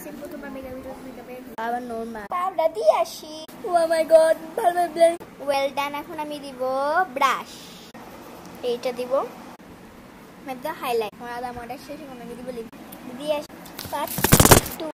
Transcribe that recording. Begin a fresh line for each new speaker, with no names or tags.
প্রথমবার মেকআপ
আবার normal powder দিয়ে আসি। ও মাই গড, ভালো ব্লেন্ড, ওয়েল ডান। এখন আমি দিব ব্রাশ, এইটা দিব মেবদা হাইলাইট। আমার আদা মডা শেষ, আমি দিব লিপ দিয়ে আসি।